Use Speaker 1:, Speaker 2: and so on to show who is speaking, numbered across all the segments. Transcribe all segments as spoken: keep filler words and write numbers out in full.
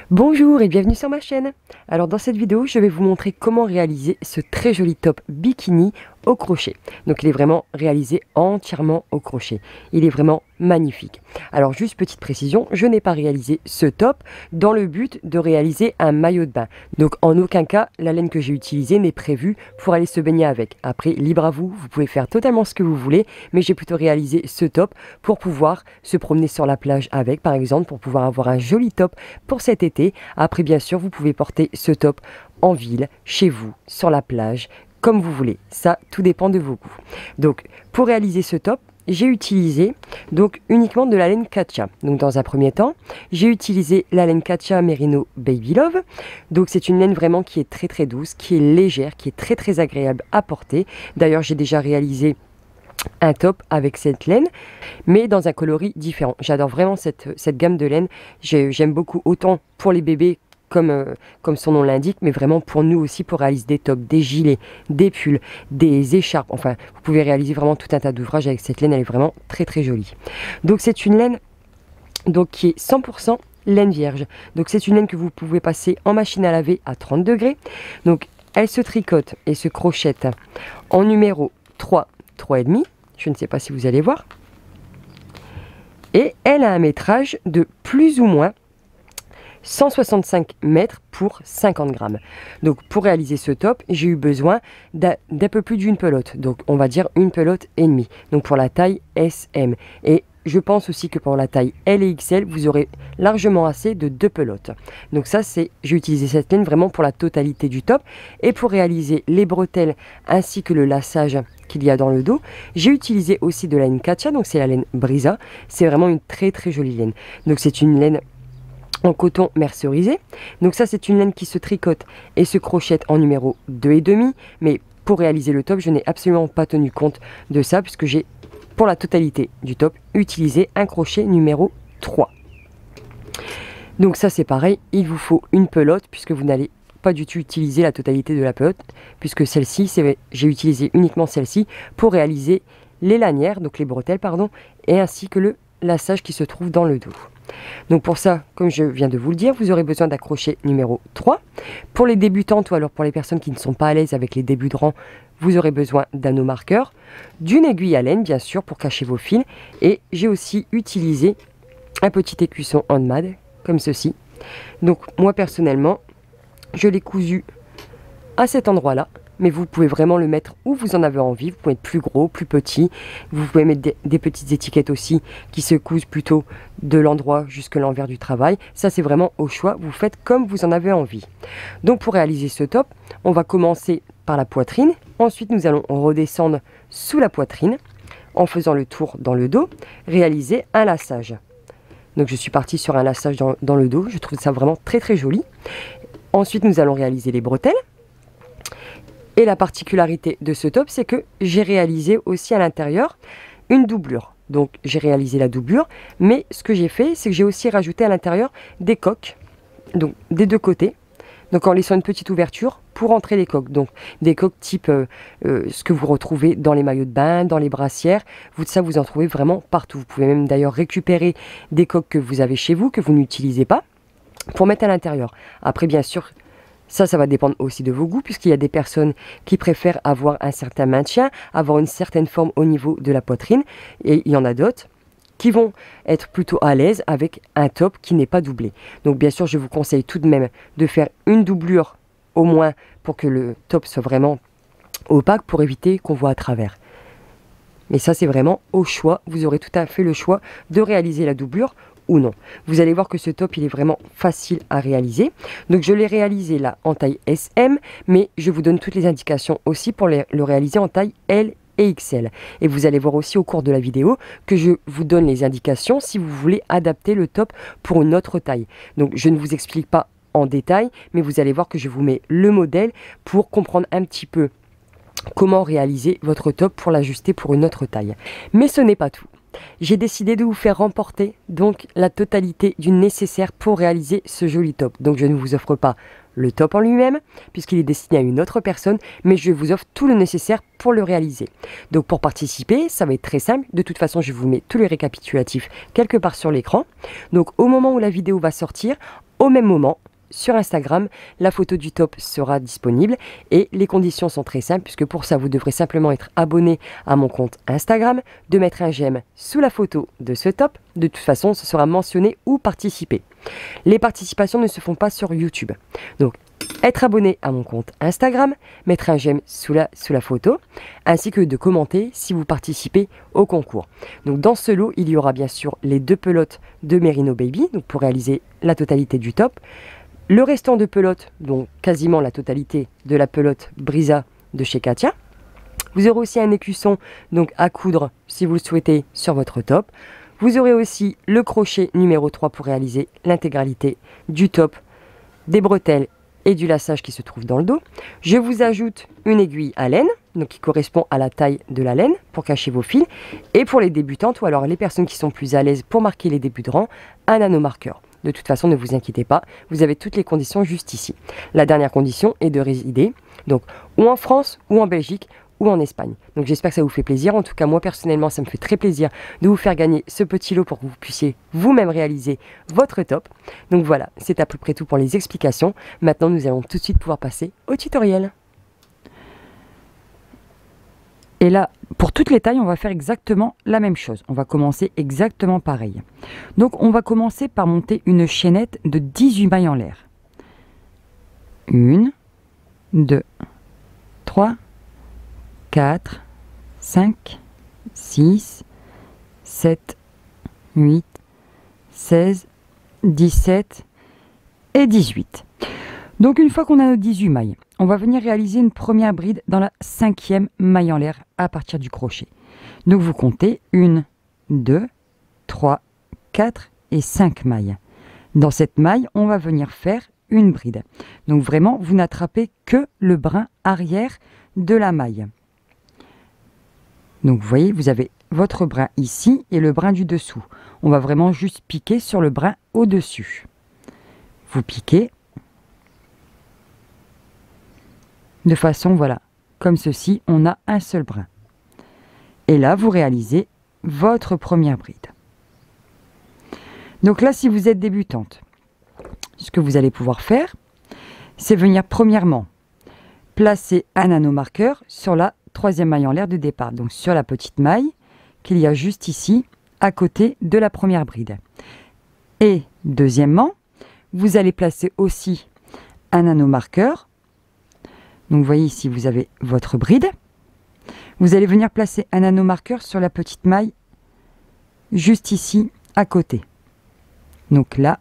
Speaker 1: Bonjour et bienvenue sur ma chaîne. Alors dans cette vidéo, je vais vous montrer comment réaliser ce très joli top bikini au crochet. Donc il est vraiment réalisé entièrement au crochet. Il est vraiment magnifique. Alors juste petite précision, je n'ai pas réalisé ce top dans le but de réaliser un maillot de bain. Donc en aucun cas, la laine que j'ai utilisée n'est prévue pour aller se baigner avec. Après, libre à vous, vous pouvez faire totalement ce que vous voulez, mais j'ai plutôt réalisé ce top pour pouvoir se promener sur la plage avec, par exemple, pour pouvoir avoir un joli top pour cet été. Après, bien sûr, vous pouvez porter ce top en ville, chez vous, sur la plage, comme vous voulez. Ça, tout dépend de vos goûts. Donc, pour réaliser ce top, j'ai utilisé donc uniquement de la laine Katcha. Donc, dans un premier temps, j'ai utilisé la laine Katcha Merino Baby Love. Donc, c'est une laine vraiment qui est très très douce, qui est légère, qui est très très agréable à porter. D'ailleurs, j'ai déjà réalisé un top avec cette laine, mais dans un coloris différent. J'adore vraiment cette, cette gamme de laine. J'aime beaucoup autant pour les bébés comme, euh, comme son nom l'indique, mais vraiment pour nous aussi, pour réaliser des tops, des gilets, des pulls, des écharpes. Enfin, vous pouvez réaliser vraiment tout un tas d'ouvrages avec cette laine. Elle est vraiment très très jolie. Donc c'est une laine donc, qui est cent pour cent laine vierge. Donc c'est une laine que vous pouvez passer en machine à laver à trente degrés. Donc elle se tricote et se crochette en numéro trois, trois virgule cinq. Je ne sais pas si vous allez voir. Et elle a un métrage de plus ou moins cent soixante-cinq mètres pour cinquante grammes. Donc pour réaliser ce top, j'ai eu besoin d'un peu plus d'une pelote. Donc on va dire une pelote et demie. Donc pour la taille S M. Et je pense aussi que pour la taille L et X L, vous aurez largement assez de deux pelotes. Donc ça, c'est, j'ai utilisé cette laine vraiment pour la totalité du top. Et pour réaliser les bretelles ainsi que le laçage qu'il y a dans le dos, j'ai utilisé aussi de la laine Katcha, donc c'est la laine Brisa. C'est vraiment une très très jolie laine. Donc c'est une laine en coton mercerisé. Donc ça, c'est une laine qui se tricote et se crochette en numéro deux virgule cinq. Mais pour réaliser le top, je n'ai absolument pas tenu compte de ça puisque j'ai, pour la totalité du top, utilisé un crochet numéro trois. Donc ça, c'est pareil, il vous faut une pelote puisque vous n'allez pas du tout utiliser la totalité de la pelote puisque celle-ci, j'ai utilisé uniquement celle-ci pour réaliser les lanières, donc les bretelles, pardon, et ainsi que le laçage qui se trouve dans le dos. Donc pour ça, comme je viens de vous le dire, vous aurez besoin d'un crochet numéro trois. Pour les débutantes ou alors pour les personnes qui ne sont pas à l'aise avec les débuts de rang, vous aurez besoin d'un anneau marqueur, d'une aiguille à laine bien sûr pour cacher vos fils, et j'ai aussi utilisé un petit écusson handmade comme ceci. Donc moi personnellement, je l'ai cousu à cet endroit-là, mais vous pouvez vraiment le mettre où vous en avez envie. Vous pouvez être plus gros, plus petit. Vous pouvez mettre des, des petites étiquettes aussi qui se cousent plutôt de l'endroit jusqu'à l'envers du travail. Ça, c'est vraiment au choix. Vous faites comme vous en avez envie. Donc, pour réaliser ce top, on va commencer par la poitrine. Ensuite, nous allons redescendre sous la poitrine en faisant le tour dans le dos, réaliser un laçage. Donc, je suis partie sur un laçage dans, dans le dos. Je trouve ça vraiment très, très joli. Ensuite, nous allons réaliser les bretelles. Et la particularité de ce top, c'est que j'ai réalisé aussi à l'intérieur une doublure. Donc j'ai réalisé la doublure, mais ce que j'ai fait, c'est que j'ai aussi rajouté à l'intérieur des coques, donc des deux côtés. Donc en laissant une petite ouverture pour entrer les coques. Donc des coques type euh, euh, ce que vous retrouvez dans les maillots de bain, dans les brassières. Vous, ça, vous en trouvez vraiment partout. Vous pouvez même d'ailleurs récupérer des coques que vous avez chez vous, que vous n'utilisez pas, pour mettre à l'intérieur. Après, bien sûr, ça, ça va dépendre aussi de vos goûts, puisqu'il y a des personnes qui préfèrent avoir un certain maintien, avoir une certaine forme au niveau de la poitrine, et il y en a d'autres qui vont être plutôt à l'aise avec un top qui n'est pas doublé. Donc bien sûr, je vous conseille tout de même de faire une doublure au moins pour que le top soit vraiment opaque, pour éviter qu'on voit à travers. Mais ça, c'est vraiment au choix. Vous aurez tout à fait le choix de réaliser la doublure ou non. Vous allez voir que ce top, il est vraiment facile à réaliser. Donc je l'ai réalisé là en taille S M, mais je vous donne toutes les indications aussi pour les, le réaliser en taille L et X L. Et vous allez voir aussi au cours de la vidéo que je vous donne les indications si vous voulez adapter le top pour une autre taille. Donc je ne vous explique pas en détail, mais vous allez voir que je vous mets le modèle pour comprendre un petit peu comment réaliser votre top pour l'ajuster pour une autre taille. Mais ce n'est pas tout. J'ai décidé de vous faire remporter donc la totalité du nécessaire pour réaliser ce joli top. Donc je ne vous offre pas le top en lui-même, puisqu'il est destiné à une autre personne, mais je vous offre tout le nécessaire pour le réaliser. Donc pour participer, ça va être très simple. De toute façon, je vous mets tous les récapitulatifs quelque part sur l'écran. Donc au moment où la vidéo va sortir, au même moment, sur Instagram, la photo du top sera disponible et les conditions sont très simples puisque pour ça vous devrez simplement être abonné à mon compte Instagram, de mettre un j'aime sous la photo de ce top. De toute façon, ce sera mentionné ou participer. Les participations ne se font pas sur YouTube. Donc être abonné à mon compte Instagram, mettre un j'aime sous la, sous la photo, ainsi que de commenter si vous participez au concours. Donc dans ce lot, il y aura bien sûr les deux pelotes de Merino Baby, donc pour réaliser la totalité du top. Le restant de pelotes, donc quasiment la totalité de la pelote Brisa de chez Katia. Vous aurez aussi un écusson donc à coudre si vous le souhaitez sur votre top. Vous aurez aussi le crochet numéro trois pour réaliser l'intégralité du top, des bretelles et du laçage qui se trouve dans le dos. Je vous ajoute une aiguille à laine, donc qui correspond à la taille de la laine pour cacher vos fils. Et pour les débutantes ou alors les personnes qui sont plus à l'aise pour marquer les débuts de rang, un nanomarqueur. De toute façon, ne vous inquiétez pas, vous avez toutes les conditions juste ici. La dernière condition est de résider, donc ou en France, ou en Belgique, ou en Espagne. Donc j'espère que ça vous fait plaisir. En tout cas, moi personnellement, ça me fait très plaisir de vous faire gagner ce petit lot pour que vous puissiez vous-même réaliser votre top. Donc voilà, c'est à peu près tout pour les explications. Maintenant, nous allons tout de suite pouvoir passer au tutoriel. Et là, pour toutes les tailles, on va faire exactement la même chose. On va commencer exactement pareil. Donc, on va commencer par monter une chaînette de dix-huit mailles en l'air. un, deux, trois, quatre, cinq, six, sept, huit, seize, dix-sept et dix-huit. Donc une fois qu'on a nos dix-huit mailles, on va venir réaliser une première bride dans la cinquième maille en l'air à partir du crochet. Donc vous comptez un, deux, trois, quatre et cinq mailles. Dans cette maille, on va venir faire une bride. Donc vraiment, vous n'attrapez que le brin arrière de la maille. Donc vous voyez, vous avez votre brin ici et le brin du dessous. On va vraiment juste piquer sur le brin au-dessus. Vous piquez de façon, voilà, comme ceci, on a un seul brin. Et là, vous réalisez votre première bride. Donc là, si vous êtes débutante, ce que vous allez pouvoir faire, c'est venir premièrement placer un nanomarqueur sur la troisième maille en l'air de départ, donc sur la petite maille qu'il y a juste ici, à côté de la première bride. Et deuxièmement, vous allez placer aussi un nanomarqueur. Donc vous voyez ici, vous avez votre bride. Vous allez venir placer un nanomarqueur sur la petite maille juste ici, à côté. Donc là,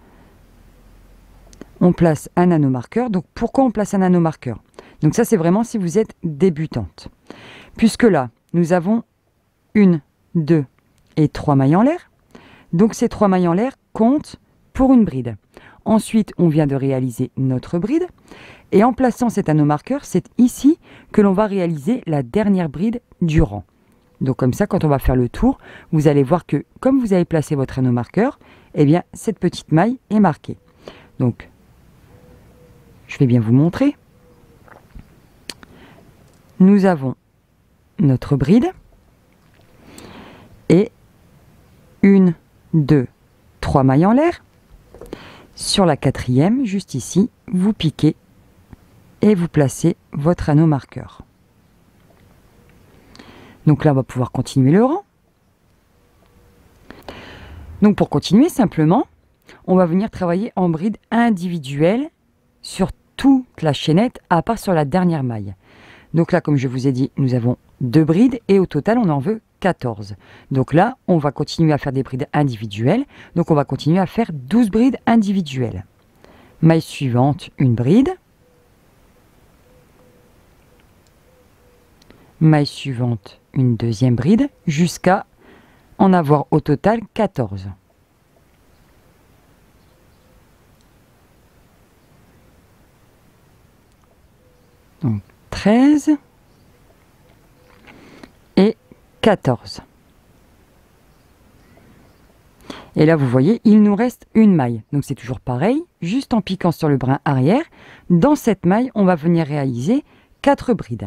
Speaker 1: on place un nanomarqueur. Donc pourquoi on place un nanomarqueur? Donc ça, c'est vraiment si vous êtes débutante. Puisque là, nous avons une, deux et trois mailles en l'air. Donc ces trois mailles en l'air comptent pour une bride. Ensuite, on vient de réaliser notre bride. Et en plaçant cet nanomarqueur, c'est ici que l'on va réaliser la dernière bride du rang. Donc comme ça, quand on va faire le tour, vous allez voir que comme vous avez placé votre nanomarqueur, eh bien cette petite maille est marquée. Donc, je vais bien vous montrer. Nous avons notre bride et une, deux, trois mailles en l'air. Sur la quatrième, juste ici, vous piquez et vous placez votre anneau marqueur. Donc là, on va pouvoir continuer le rang. Donc pour continuer, simplement, on va venir travailler en bride individuelle sur toute la chaînette, à part sur la dernière maille. Donc là, comme je vous ai dit, nous avons deux brides et au total, on en veut quatorze. Donc là, on va continuer à faire des brides individuelles. Donc on va continuer à faire douze brides individuelles. Maille suivante, une bride. Maille suivante, une deuxième bride, jusqu'à en avoir au total quatorze. Donc treize et quatorze.
Speaker 2: Et là, vous voyez, il nous reste une maille. Donc c'est toujours pareil, juste en piquant sur le brin arrière. Dans cette maille, on va venir réaliser quatre brides.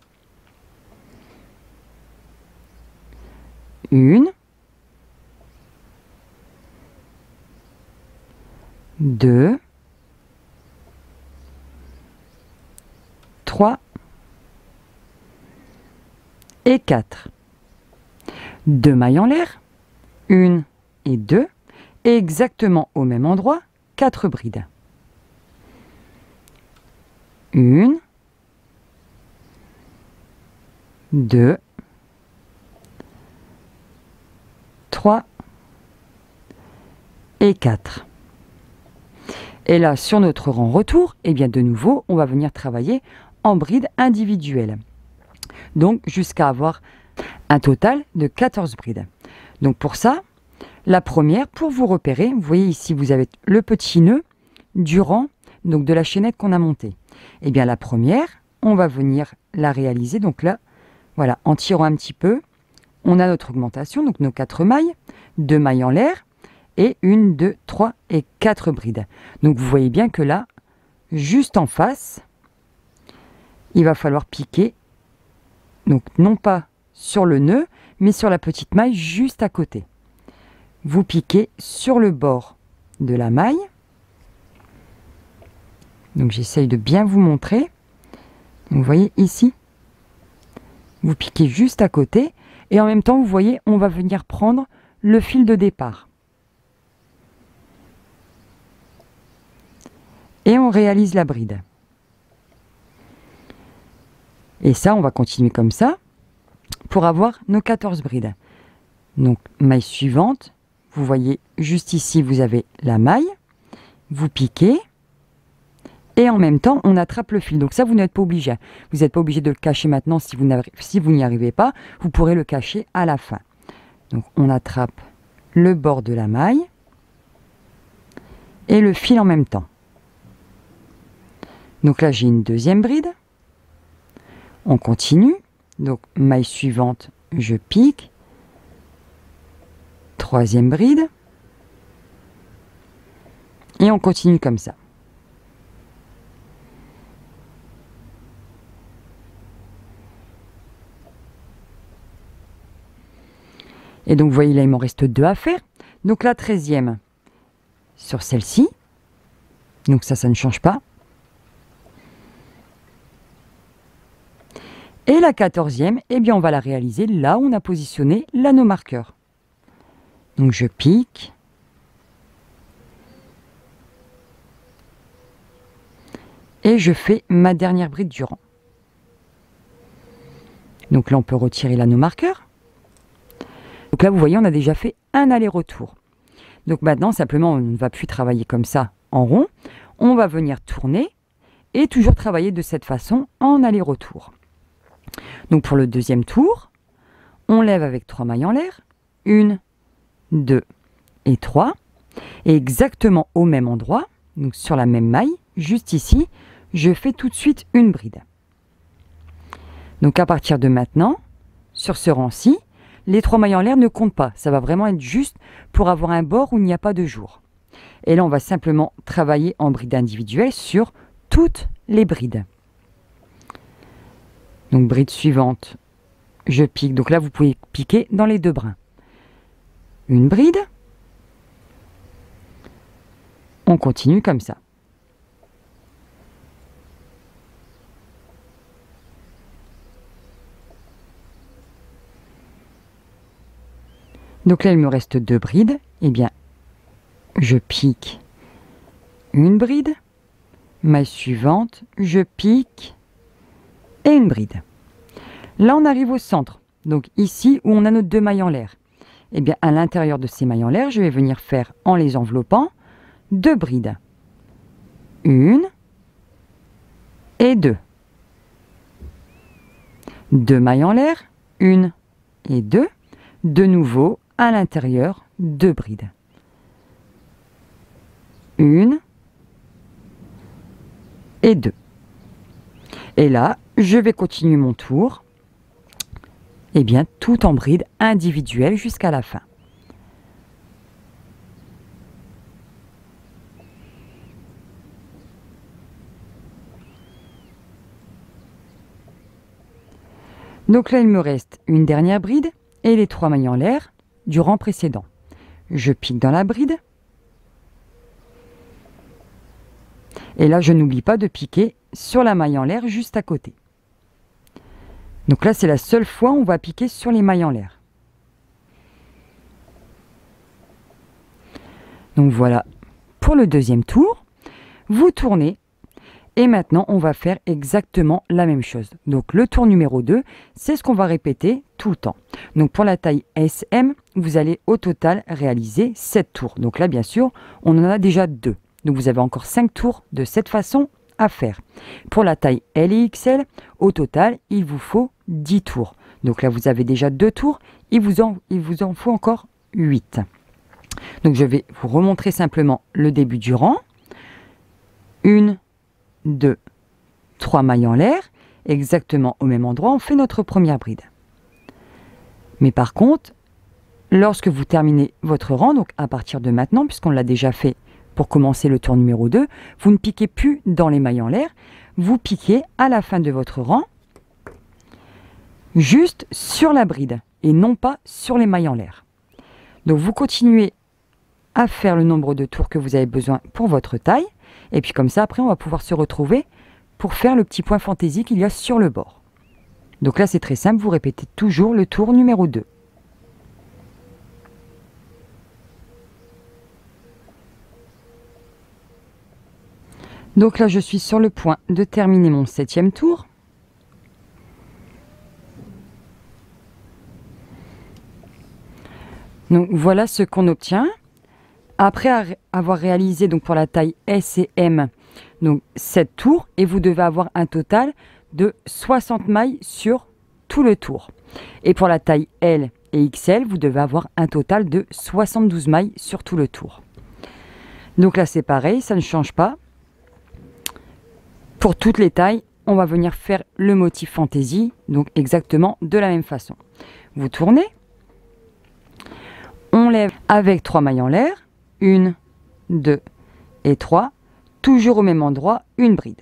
Speaker 2: Une, deux, trois et quatre. Deux mailles en l'air, une et deux, et exactement au même endroit, quatre brides. Une, deux, trois et quatre. Et là, sur notre rang retour, eh bien de nouveau, on va venir travailler en brides individuelles. Donc jusqu'à avoir un total de quatorze brides. Donc pour ça, la première, pour vous repérer, vous voyez ici, vous avez le petit nœud du rang, donc de la chaînette qu'on a montée. Eh bien la première, on va venir la réaliser. Donc là, voilà, en tirant un petit peu, on a notre augmentation, donc nos quatre mailles, deux mailles en l'air, et une, deux, trois et quatre brides. Donc vous voyez bien que là, juste en face, il va falloir piquer, donc non pas sur le nœud, mais sur la petite maille juste à côté. Vous piquez sur le bord de la maille. Donc j'essaye de bien vous montrer. Donc, vous voyez ici, vous piquez juste à côté, et en même temps, vous voyez, on va venir prendre le fil de départ. Et on réalise la bride. Et ça, on va continuer comme ça pour avoir nos quatorze brides. Donc, maille suivante, vous voyez juste ici, vous avez la maille, vous piquez, et en même temps, on attrape le fil. Donc ça, vous n'êtes pas obligé. Vous n'êtes pas obligé de le cacher maintenant si vous si vous n'y arrivez pas. Vous pourrez le cacher à la fin. Donc on attrape le bord de la maille et le fil en même temps. Donc là, j'ai une deuxième bride. On continue. Donc maille suivante, je pique. Troisième bride. Et on continue comme ça. Et donc, vous voyez, là, il m'en reste deux à faire. Donc, la treizième sur celle-ci. Donc, ça, ça ne change pas. Et la quatorzième, eh bien, on va la réaliser là où on a positionné l'anneau marqueur. Donc, je pique. Et je fais ma dernière bride du rang. Donc là, on peut retirer l'anneau marqueur. Donc là, vous voyez, on a déjà fait un aller-retour. Donc maintenant, simplement, on ne va plus travailler comme ça en rond. On va venir tourner et toujours travailler de cette façon en aller-retour. Donc pour le deuxième tour, on lève avec trois mailles en l'air. Une, deux et trois. Et exactement au même endroit, donc sur la même maille, juste ici, je fais tout de suite une bride. Donc à partir de maintenant, sur ce rang-ci, les trois mailles en l'air ne comptent pas. Ça va vraiment être juste pour avoir un bord où il n'y a pas de jour. Et là, on va simplement travailler en bride individuelle sur toutes les brides. Donc, bride suivante, je pique. Donc là, vous pouvez piquer dans les deux brins. Une bride. On continue comme ça. Donc là, il me reste deux brides. Eh bien, je pique une bride. Maille suivante, je pique et une bride. Là, on arrive au centre. Donc ici, où on a nos deux mailles en l'air. Eh bien, à l'intérieur de ces mailles en l'air, je vais venir faire, en les enveloppant, deux brides. Une et deux. Deux mailles en l'air, une et deux. De nouveau, à l'intérieur, deux brides. Une et deux. Et là, je vais continuer mon tour, et bien tout en bride individuelle jusqu'à la fin. Donc là, il me reste une dernière bride et les trois mailles en l'air du rang précédent. Je pique dans la bride. Et là, je n'oublie pas de piquer sur la maille en l'air juste à côté. Donc là, c'est la seule fois où on va piquer sur les mailles en l'air. Donc voilà pour le deuxième tour. Vous tournez et maintenant on va faire exactement la même chose. Donc le tour numéro deux, c'est ce qu'on va répéter tout le temps. Donc pour la taille S M, vous allez au total réaliser sept tours. Donc là, bien sûr, on en a déjà deux. Donc vous avez encore cinq tours de cette façon à faire. Pour la taille L et X L, au total, il vous faut dix tours. Donc là, vous avez déjà deux tours, il vous en, il vous en faut encore huit. Donc je vais vous remontrer simplement le début du rang. Une, deux, trois mailles en l'air. Exactement au même endroit, on fait notre première bride. Mais par contre, lorsque vous terminez votre rang, donc à partir de maintenant, puisqu'on l'a déjà fait pour commencer le tour numéro deux, vous ne piquez plus dans les mailles en l'air, vous piquez à la fin de votre rang, juste sur la bride, et non pas sur les mailles en l'air. Donc vous continuez à faire le nombre de tours que vous avez besoin pour votre taille, et puis comme ça, après, on va pouvoir se retrouver pour faire le petit point fantaisie qu'il y a sur le bord. Donc là, c'est très simple, vous répétez toujours le tour numéro deux. Donc là, je suis sur le point de terminer mon septième tour. Donc voilà ce qu'on obtient. Après avoir réalisé donc pour la taille S et M, donc sept tours, et vous devez avoir un total de soixante mailles sur tout le tour. Et pour la taille L et X L, vous devez avoir un total de soixante-douze mailles sur tout le tour. Donc là, c'est pareil, ça ne change pas. Pour toutes les tailles, on va venir faire le motif fantaisie, donc exactement de la même façon. Vous tournez, on lève avec trois mailles en l'air, une, deux et trois, toujours au même endroit, une bride.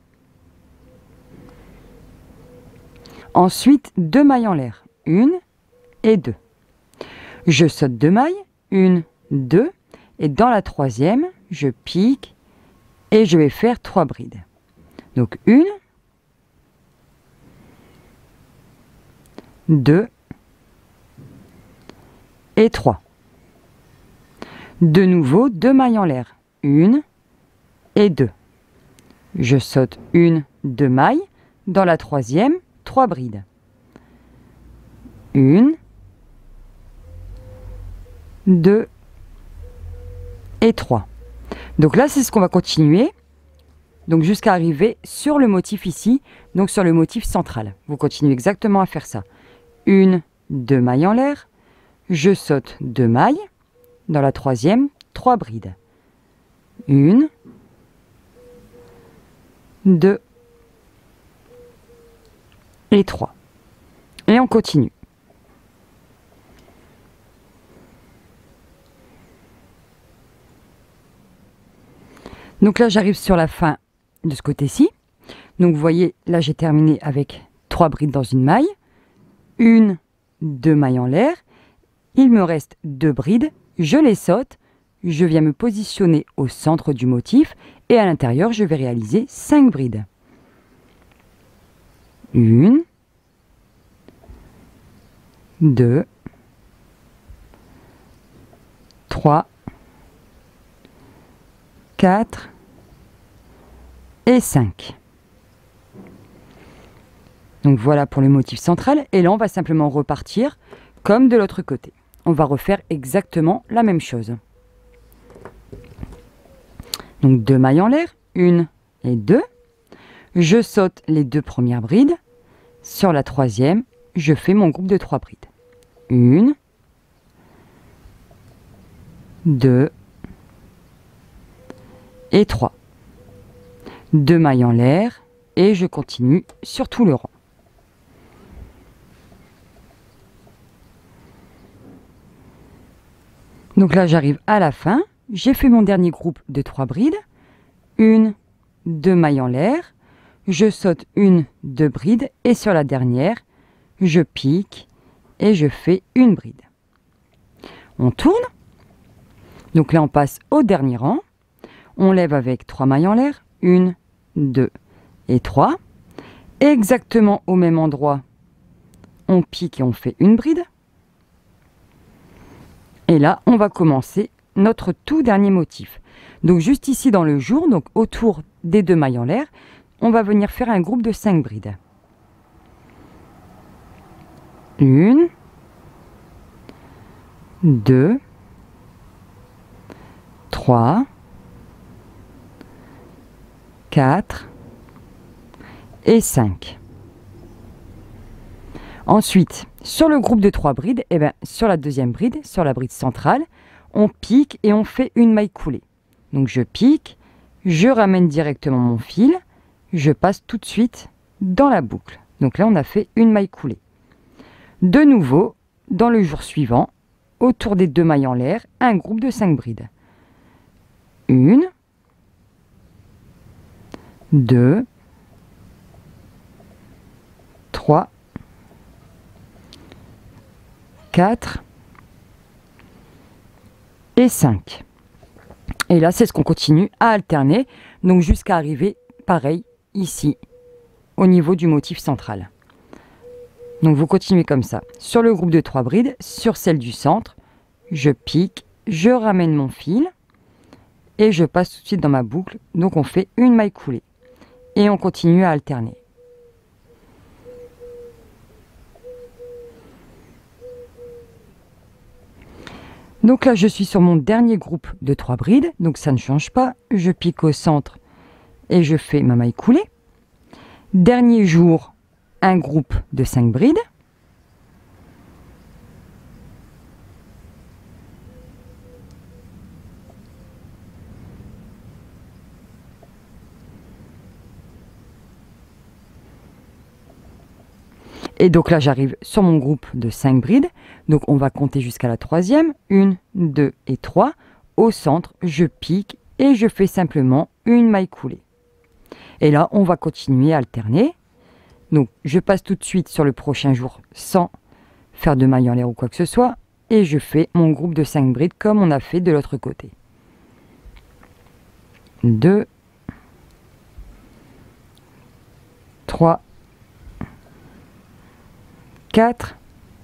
Speaker 2: Ensuite, deux mailles en l'air, une et deux. Je saute deux mailles, une, deux, et dans la troisième, je pique et je vais faire trois brides. Donc une, deux et trois. De nouveau, deux mailles en l'air, une et deux. Je saute une, deux mailles, dans la troisième, trois brides. Une, deux et trois. Donc là, c'est ce qu'on va continuer. Donc jusqu'à arriver sur le motif ici, donc sur le motif central. Vous continuez exactement à faire ça. Une, deux mailles en l'air, je saute deux mailles, dans la troisième, trois brides. Une, deux et trois. Et on continue. Donc là, j'arrive sur la fin de ce côté-ci. Donc vous voyez, là j'ai terminé avec trois brides dans une maille, une, deux mailles en l'air, il me reste deux brides, je les saute, je viens me positionner au centre du motif et à l'intérieur je vais réaliser cinq brides. Une, deux, trois, quatre et cinq. Donc voilà pour le motif central. Et là, on va simplement repartir comme de l'autre côté. On va refaire exactement la même chose. Donc deux mailles en l'air, une et deux. Je saute les deux premières brides. Sur la troisième, je fais mon groupe de trois brides. Une, deux et trois. Deux mailles en l'air et je continue sur tout le rang. Donc là, j'arrive à la fin. J'ai fait mon dernier groupe de trois brides. Une, deux mailles en l'air. Je saute une, deux brides et sur la dernière, je pique et je fais une bride. On tourne. Donc là, on passe au dernier rang. On lève avec trois mailles en l'air. Une, deux et trois. Exactement au même endroit, on pique et on fait une bride. Et là, on va commencer notre tout dernier motif. Donc juste ici dans le jour, donc autour des deux mailles en l'air, on va venir faire un groupe de cinq brides. Une, deux, trois, quatre et cinq. Ensuite, sur le groupe de trois brides, et bien, sur la deuxième bride, sur la bride centrale, on pique et on fait une maille coulée. Donc je pique, je ramène directement mon fil, je passe tout de suite dans la boucle. Donc là, on a fait une maille coulée. De nouveau, dans le jour suivant, autour des deux mailles en l'air, un groupe de cinq brides. Une, deux, trois, quatre et cinq. Et là, c'est ce qu'on continue à alterner, donc jusqu'à arriver, pareil, ici, au niveau du motif central. Donc vous continuez comme ça. Sur le groupe de trois brides, sur celle du centre, je pique, je ramène mon fil et je passe tout de suite dans ma boucle. Donc on fait une maille coulée et on continue à alterner. Donc là, je suis sur mon dernier groupe de trois brides, donc ça ne change pas. Je pique au centre et je fais ma maille coulée. Dernier jour, un groupe de cinq brides. Et donc là, j'arrive sur mon groupe de cinq brides. Donc on va compter jusqu'à la troisième. une, deux et trois. Au centre, je pique et je fais simplement une maille coulée. Et là, on va continuer à alterner. Donc je passe tout de suite sur le prochain jour sans faire de maille en l'air ou quoi que ce soit. Et je fais mon groupe de cinq brides comme on a fait de l'autre côté. deux, trois, quatre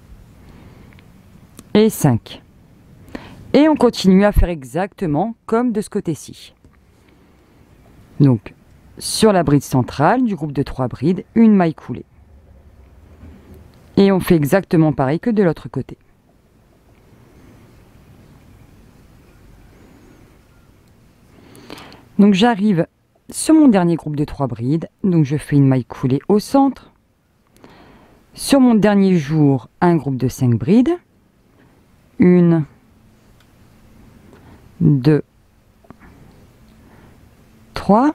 Speaker 2: et cinq. Et on continue à faire exactement comme de ce côté-ci. Donc, sur la bride centrale du groupe de trois brides, une maille coulée. Et on fait exactement pareil que de l'autre côté. Donc j'arrive sur mon dernier groupe de trois brides, donc je fais une maille coulée au centre. Sur mon dernier jour, un groupe de cinq brides. Une, deux, trois,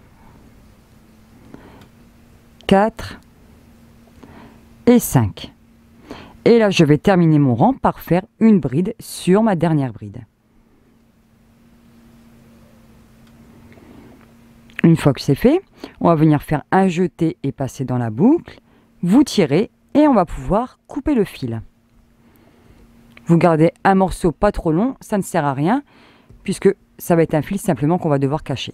Speaker 2: quatre et cinq. Et là, je vais terminer mon rang par faire une bride sur ma dernière bride. Une fois que c'est fait, on va venir faire un jeté et passer dans la boucle. Vous tirez et on va pouvoir couper le fil. Vous gardez un morceau pas trop long, ça ne sert à rien, puisque ça va être un fil simplement qu'on va devoir cacher.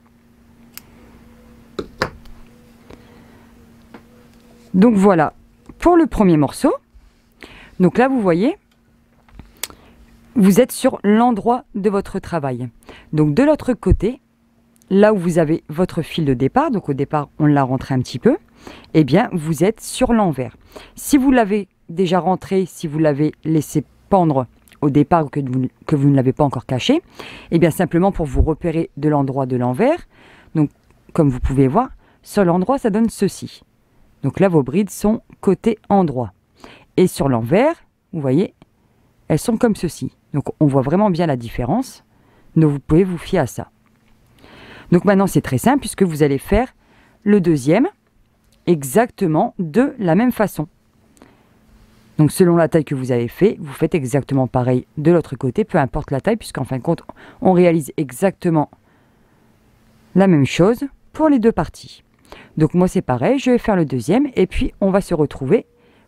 Speaker 2: Donc voilà pour le premier morceau. Donc là, vous voyez, vous êtes sur l'endroit de votre travail. Donc de l'autre côté, là où vous avez votre fil de départ, donc au départ, on l'a rentré un petit peu, eh bien, vous êtes sur l'envers. Si vous l'avez déjà rentré, si vous l'avez laissé pendre au départ ou que vous, que vous ne l'avez pas encore caché, eh bien, simplement pour vous repérer de l'endroit de l'envers, donc comme vous pouvez voir, sur l'endroit, ça donne ceci. Donc là, vos brides sont côté endroit. Et sur l'envers, vous voyez, elles sont comme ceci. Donc on voit vraiment bien la différence. Donc vous pouvez vous fier à ça. Donc maintenant, c'est très simple puisque vous allez faire le deuxième exactement de la même façon. Donc selon la taille que vous avez fait, vous faites exactement pareil de l'autre côté, peu importe la taille, puisqu'en fin de compte, on réalise exactement la même chose pour les deux parties. Donc moi c'est pareil, je vais faire le deuxième et puis on va se retrouver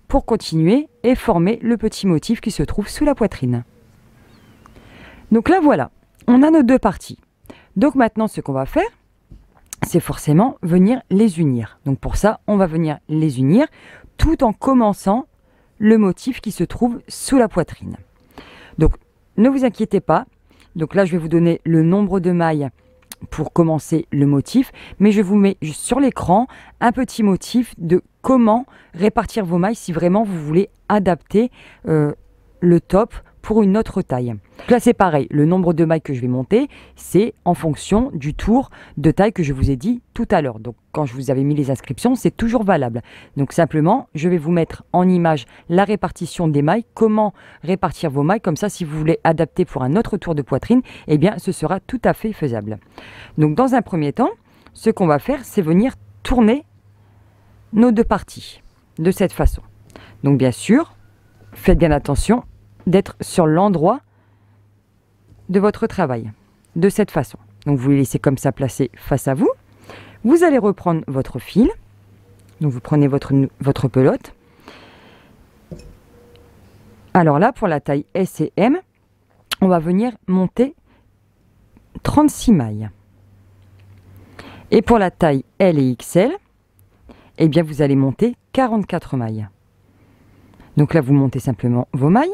Speaker 2: pour continuer et former le petit motif qui se trouve sous la poitrine. Donc là voilà, on a nos deux parties. Donc maintenant ce qu'on va faire, c'est forcément venir les unir. Donc pour ça, on va venir les unir tout en commençant le motif qui se trouve sous la poitrine. Donc ne vous inquiétez pas. Donc là, je vais vous donner le nombre de mailles pour commencer le motif, mais je vous mets juste sur l'écran un petit motif de comment répartir vos mailles si vraiment vous voulez adapter euh, le top pour une autre taille. Donc là c'est pareil, le nombre de mailles que je vais monter, c'est en fonction du tour de taille que je vous ai dit tout à l'heure. Donc quand je vous avais mis les inscriptions, c'est toujours valable. Donc simplement, je vais vous mettre en image la répartition des mailles, comment répartir vos mailles, comme ça si vous voulez adapter pour un autre tour de poitrine, eh bien ce sera tout à fait faisable. Donc dans un premier temps, ce qu'on va faire, c'est venir tourner nos deux parties de cette façon. Donc bien sûr, faites bien attention d'être sur l'endroit de votre travail, de cette façon. Donc vous les laissez comme ça placés face à vous. Vous allez reprendre votre fil. Donc vous prenez votre, votre pelote. Alors là, pour la taille S et M, on va venir monter trente-six mailles. Et pour la taille L et X L, eh bien vous allez monter quarante-quatre mailles. Donc là, vous montez simplement vos mailles.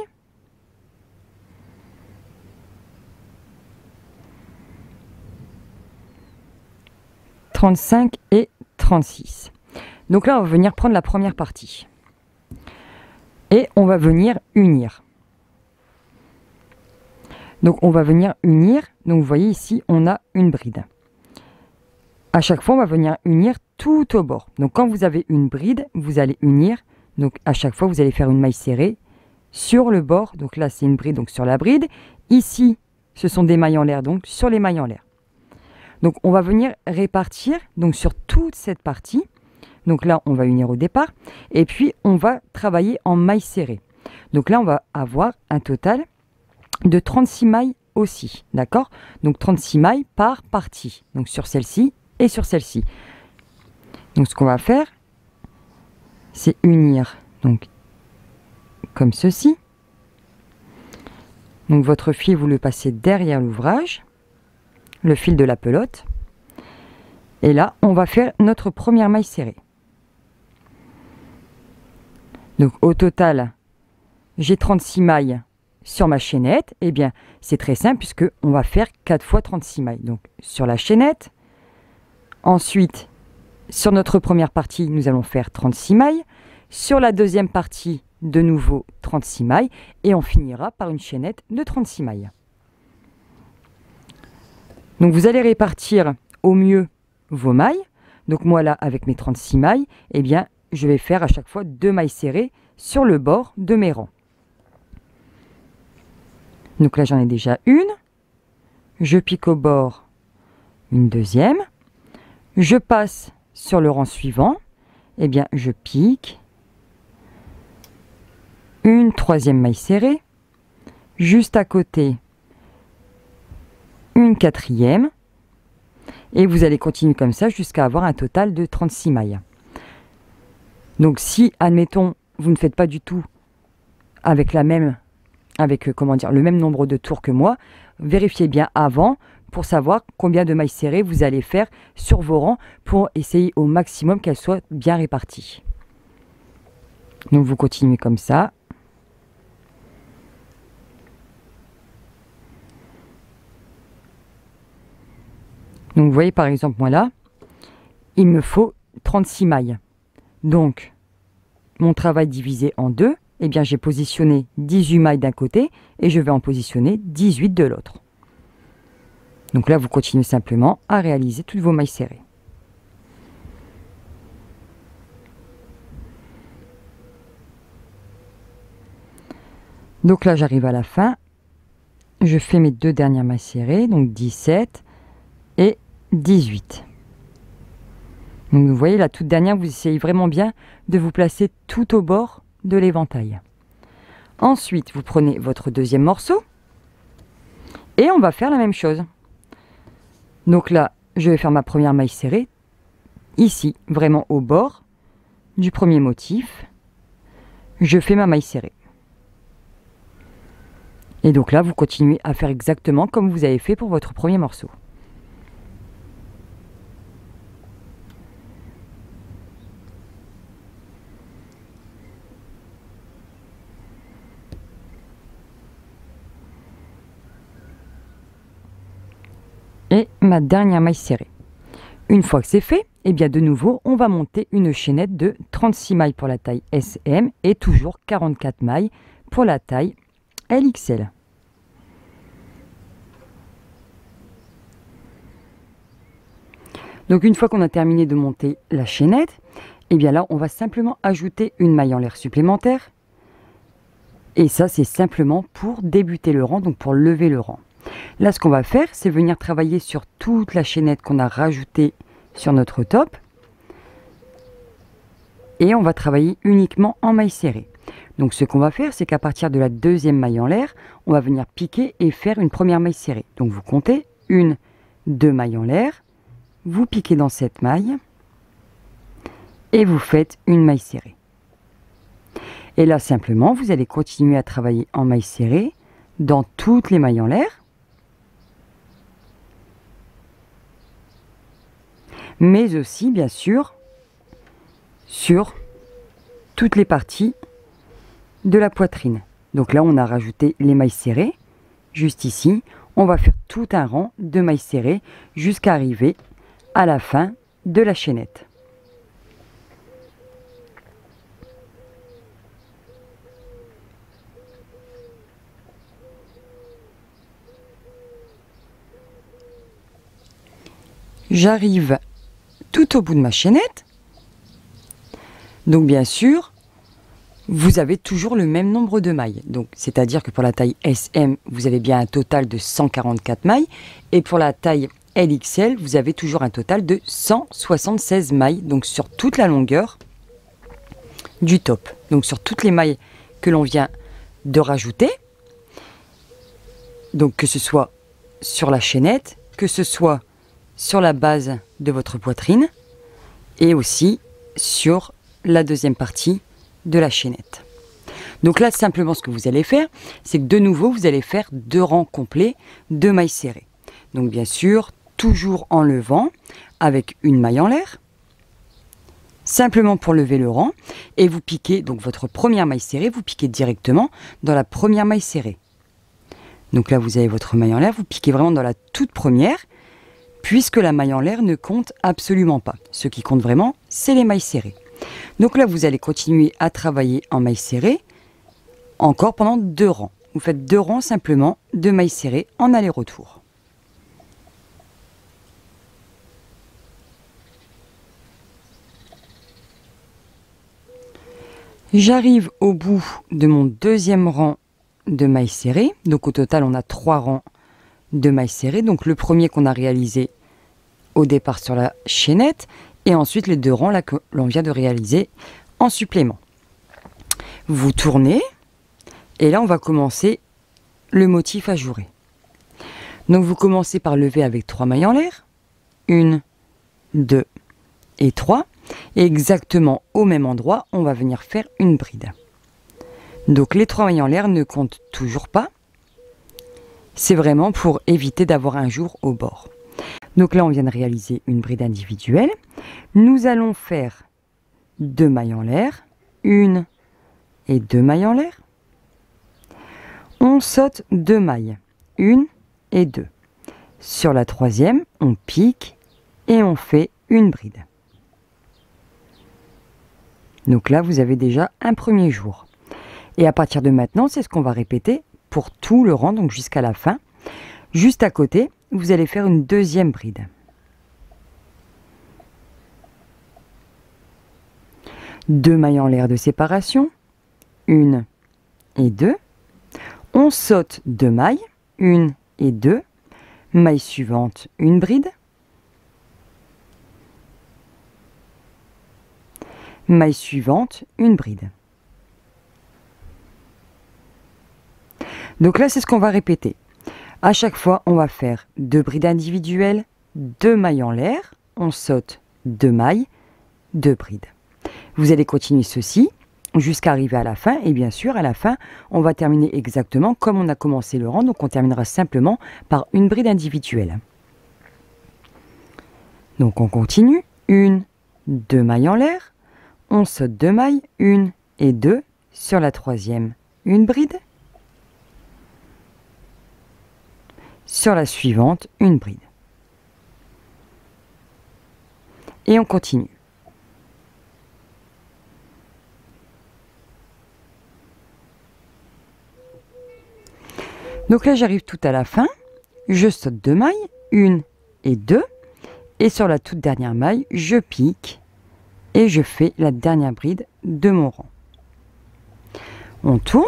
Speaker 2: trente-cinq et trente-six. Donc là, on va venir prendre la première partie. Et on va venir unir. Donc on va venir unir. Donc vous voyez ici, on a une bride. À chaque fois, on va venir unir tout au bord. Donc quand vous avez une bride, vous allez unir. Donc à chaque fois, vous allez faire une maille serrée sur le bord. Donc là, c'est une bride, donc sur la bride. Ici, ce sont des mailles en l'air, donc sur les mailles en l'air. Donc on va venir répartir donc sur toute cette partie. Donc là, on va unir au départ. Et puis, on va travailler en mailles serrées. Donc là, on va avoir un total de trente-six mailles aussi. D'accord? Donc trente-six mailles par partie. Donc sur celle-ci et sur celle-ci. Donc ce qu'on va faire, c'est unir donc comme ceci. Donc votre fil, vous le passez derrière l'ouvrage, le fil de la pelote. Et là, on va faire notre première maille serrée. Donc au total, j'ai trente-six mailles sur ma chaînette. Eh bien, c'est très simple puisque on va faire quatre fois trente-six mailles. Donc sur la chaînette. Ensuite, sur notre première partie, nous allons faire trente-six mailles. Sur la deuxième partie, de nouveau trente-six mailles. Et on finira par une chaînette de trente-six mailles. Donc vous allez répartir au mieux vos mailles. Donc moi là, avec mes trente-six mailles, eh bien, je vais faire à chaque fois deux mailles serrées sur le bord de mes rangs. Donc là, j'en ai déjà une. Je pique au bord une deuxième. Je passe sur le rang suivant. Eh bien, je pique une troisième maille serrée. Juste à côté, une quatrième. Et vous allez continuer comme ça jusqu'à avoir un total de trente-six mailles. Donc si, admettons, vous ne faites pas du tout avec la même, avec comment dire, le même nombre de tours que moi, vérifiez bien avant pour savoir combien de mailles serrées vous allez faire sur vos rangs pour essayer au maximum qu'elles soient bien réparties. Donc vous continuez comme ça. Donc vous voyez par exemple moi là, il me faut trente-six mailles. Donc mon travail divisé en deux, eh bien j'ai positionné dix-huit mailles d'un côté et je vais en positionner dix-huit de l'autre. Donc là vous continuez simplement à réaliser toutes vos mailles serrées. Donc là j'arrive à la fin, je fais mes deux dernières mailles serrées, donc dix-sept et dix-huit. Donc vous voyez la toute dernière, vous essayez vraiment bien de vous placer tout au bord de l'éventail. Ensuite, vous prenez votre deuxième morceau et on va faire la même chose. Donc là, je vais faire ma première maille serrée ici, vraiment au bord du premier motif. je fais ma maille serrée. Et donc là, vous continuez à faire exactement comme vous avez fait pour votre premier morceau. Et ma dernière maille serrée. Une fois que c'est fait, et bien de nouveau, on va monter une chaînette de trente-six mailles pour la taille S M et toujours quarante-quatre mailles pour la taille L X L. Donc une fois qu'on a terminé de monter la chaînette, et bien là, on va simplement ajouter une maille en l'air supplémentaire. Et ça, c'est simplement pour débuter le rang, donc pour lever le rang. Là, ce qu'on va faire, c'est venir travailler sur toute la chaînette qu'on a rajoutée sur notre top. Et on va travailler uniquement en maille serrée. Donc ce qu'on va faire, c'est qu'à partir de la deuxième maille en l'air, on va venir piquer et faire une première maille serrée. Donc vous comptez une, deux mailles en l'air, vous piquez dans cette maille et vous faites une maille serrée. Et là, simplement, vous allez continuer à travailler en maille serrée dans toutes les mailles en l'air. Mais aussi, bien sûr, sur toutes les parties de la poitrine. Donc là, on a rajouté les mailles serrées. Juste ici, on va faire tout un rang de mailles serrées jusqu'à arriver à la fin de la chaînette. J'arrive tout au bout de ma chaînette. Donc bien sûr, vous avez toujours le même nombre de mailles. Donc c'est-à-dire que pour la taille S M, vous avez bien un total de cent quarante-quatre mailles. Et pour la taille L X L, vous avez toujours un total de cent soixante-seize mailles. Donc sur toute la longueur du top. Donc sur toutes les mailles que l'on vient de rajouter. Donc que ce soit sur la chaînette, que ce soit sur la base de votre poitrine et aussi sur la deuxième partie de la chaînette. Donc là, simplement ce que vous allez faire, c'est que de nouveau, vous allez faire deux rangs complets de mailles serrées. Donc bien sûr, toujours en levant avec une maille en l'air, simplement pour lever le rang, et vous piquez donc votre première maille serrée, vous piquez directement dans la première maille serrée. Donc là, vous avez votre maille en l'air, vous piquez vraiment dans la toute première, puisque la maille en l'air ne compte absolument pas. Ce qui compte vraiment, c'est les mailles serrées. Donc là, vous allez continuer à travailler en mailles serrées, encore pendant deux rangs. Vous faites deux rangs simplement de mailles serrées en aller-retour. J'arrive au bout de mon deuxième rang de mailles serrées. Donc au total, on a trois rangs de mailles serrées. Donc le premier qu'on a réalisé au départ sur la chaînette et ensuite les deux rangs là que l'on vient de réaliser en supplément. Vous tournez et là on va commencer le motif ajouré. Donc vous commencez par lever avec trois mailles en l'air, une, deux et trois, et exactement au même endroit on va venir faire une bride. Donc les trois mailles en l'air ne comptent toujours pas. C'est vraiment pour éviter d'avoir un jour au bord. Donc là, on vient de réaliser une bride individuelle. Nous allons faire deux mailles en l'air, une et deux mailles en l'air. On saute deux mailles, une et deux. Sur la troisième, on pique et on fait une bride. Donc là, vous avez déjà un premier jour. Et à partir de maintenant, c'est ce qu'on va répéter pour tout le rang, donc jusqu'à la fin. Juste à côté, vous allez faire une deuxième bride. Deux mailles en l'air de séparation, une et deux. On saute deux mailles, une et deux. Maille suivante, une bride. Maille suivante, une bride. Donc là, c'est ce qu'on va répéter. À chaque fois, on va faire deux brides individuelles, deux mailles en l'air, on saute deux mailles, deux brides. Vous allez continuer ceci jusqu'à arriver à la fin. Et bien sûr, à la fin, on va terminer exactement comme on a commencé le rang. Donc on terminera simplement par une bride individuelle. Donc on continue. Une, deux mailles en l'air. On saute deux mailles, une et deux. Sur la troisième, une bride. Sur la suivante, une bride. Et on continue. Donc là, j'arrive tout à la fin. Je saute deux mailles, une et deux. Et sur la toute dernière maille, je pique et je fais la dernière bride de mon rang. On tourne.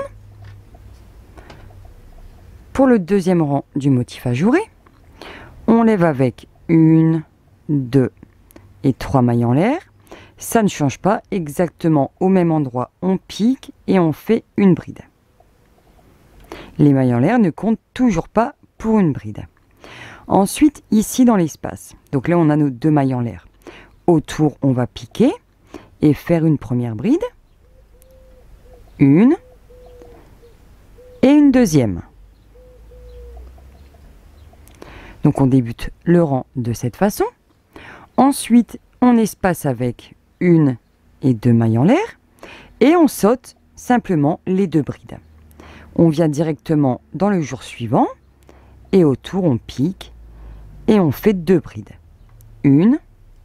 Speaker 2: Pour le deuxième rang du motif ajouré, on lève avec une, deux et trois mailles en l'air. Ça ne change pas, exactement au même endroit, on pique et on fait une bride. Les mailles en l'air ne comptent toujours pas pour une bride. Ensuite, ici dans l'espace, donc là on a nos deux mailles en l'air. Autour, on va piquer et faire une première bride, une et une deuxième. Donc on débute le rang de cette façon. Ensuite, on espace avec une et deux mailles en l'air et on saute simplement les deux brides. On vient directement dans le jour suivant et autour on pique et on fait deux brides. Une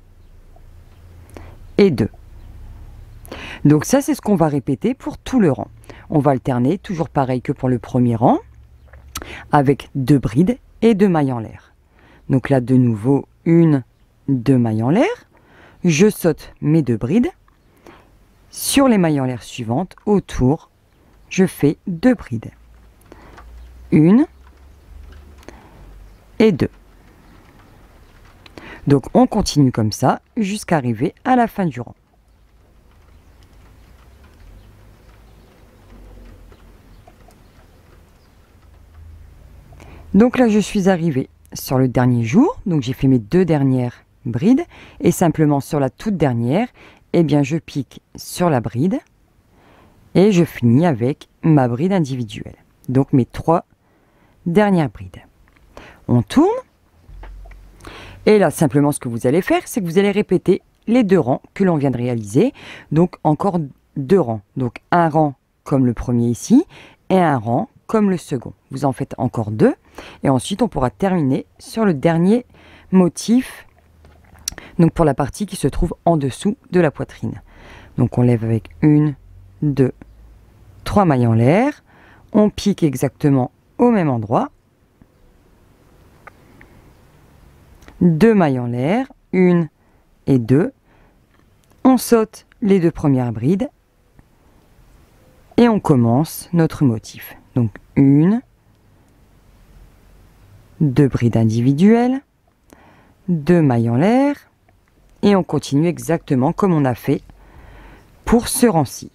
Speaker 2: et deux. Donc ça, c'est ce qu'on va répéter pour tout le rang. On va alterner, toujours pareil que pour le premier rang, avec deux brides et deux mailles en l'air. Donc là, de nouveau, une, deux mailles en l'air. Je saute mes deux brides. Sur les mailles en l'air suivantes, autour, je fais deux brides. Une et deux. Donc on continue comme ça jusqu'à arriver à la fin du rang. Donc là je suis arrivée sur le dernier jour, donc j'ai fait mes deux dernières brides et simplement sur la toute dernière, eh bien je pique sur la bride et je finis avec ma bride individuelle. Donc mes trois dernières brides. On tourne. Et là, simplement, ce que vous allez faire, c'est que vous allez répéter les deux rangs que l'on vient de réaliser. Donc, encore deux rangs. Donc, un rang comme le premier ici et un rang comme le second. Vous en faites encore deux. Et ensuite, on pourra terminer sur le dernier motif. Donc, pour la partie qui se trouve en dessous de la poitrine. Donc, on lève avec une, deux, trois mailles en l'air. On pique exactement au même endroit. Deux mailles en l'air, une et deux. On saute les deux premières brides et on commence notre motif. Donc une, deux brides individuelles, deux mailles en l'air et on continue exactement comme on a fait pour ce rang-ci.